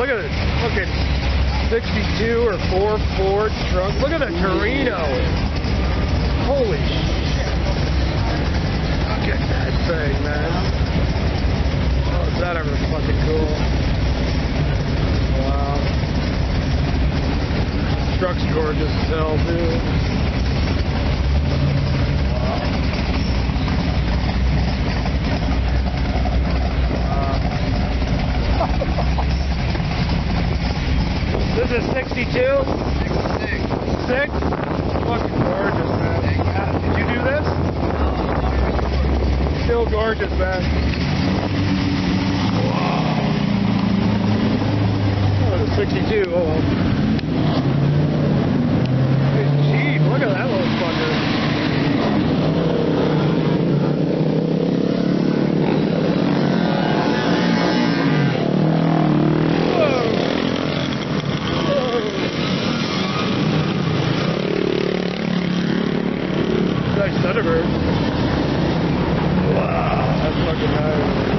look at this fucking 62 or 4 Ford truck. Look at the Torino. Holy shit. Look at that thing, man. Oh, is that ever fucking cool? Wow. Truck's gorgeous as hell, dude. This is 62? 66. 6? Fucking gorgeous, man. Did you do this? No. Still gorgeous, man. Wow. Oh, it's 62. Oh, well. Hey, Jeep, look at that little fucker. Nice Thunderbird. Wow, that's fucking nice.